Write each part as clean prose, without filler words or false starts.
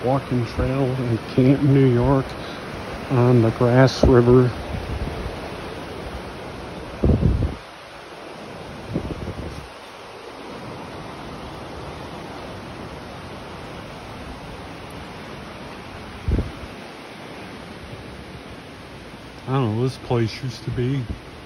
walking trail in Canton, New York on the Grass River. I don't know, this place used to be.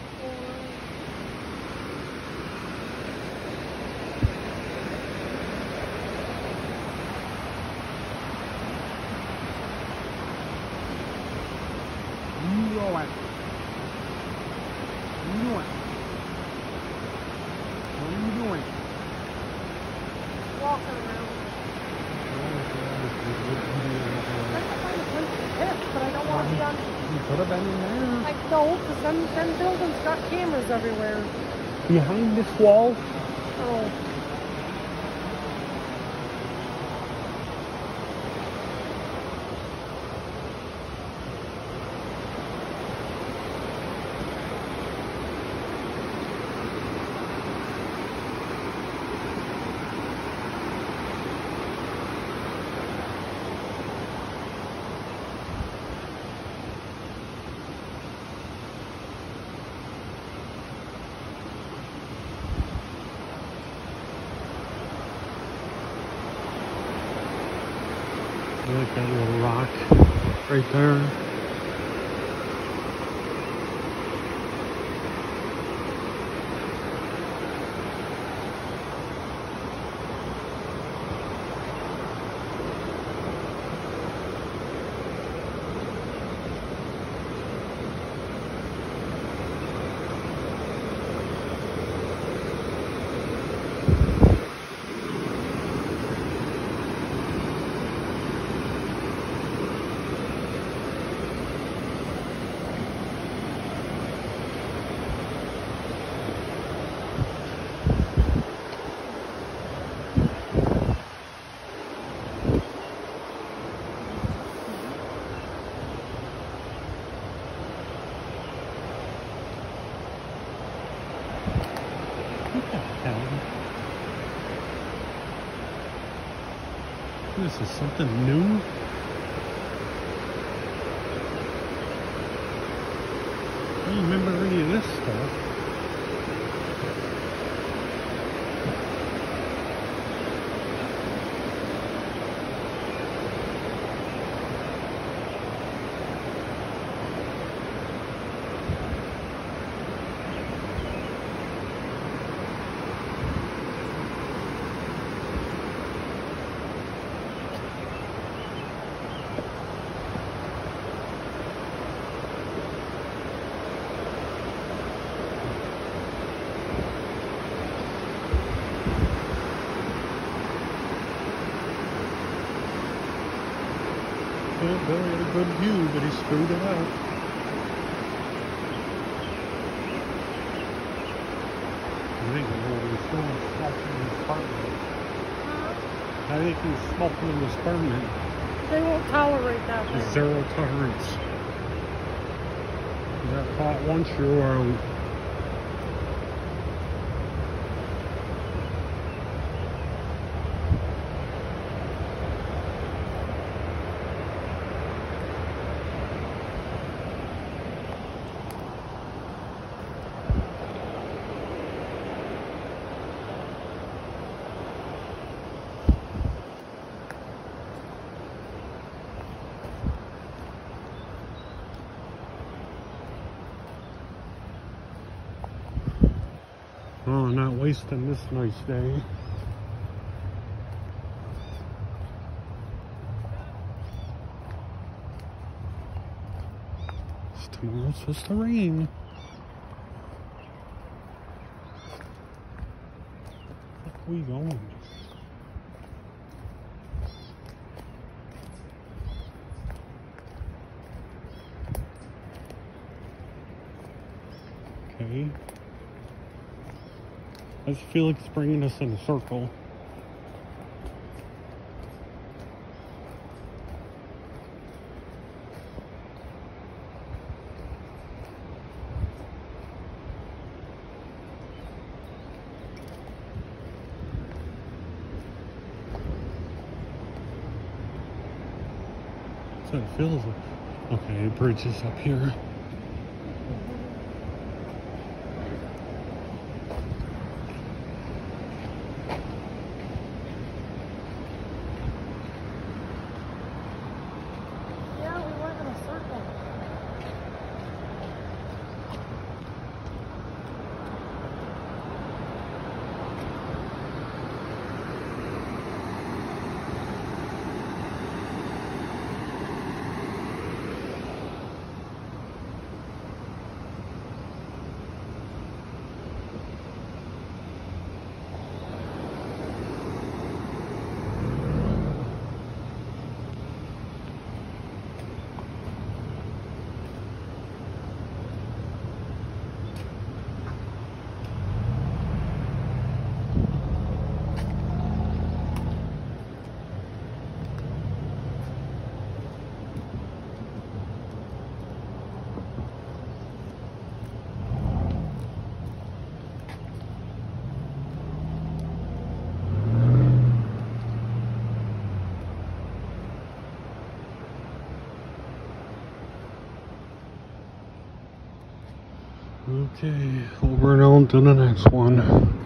Could have been in there. I know, because them buildings got cameras everywhere. Behind this wall? Oh. I like that little rock right there. This is something new. I don't remember any of this stuff. Well, Billy had a good view, but he screwed it up. I think he's smoking in his apartment. I think he's smoking in his apartment. They won't tolerate that thing. Zero tolerance. You got caught once, you're out. Oh, not wasting this nice day. Tomorrow's supposed to rain. Where are we going? Okay. I just feel like it's bringing us in a circle. what it feels like. Okay, bridge is up here. Yeah, we went in a circle. Okay, over and on to the next one.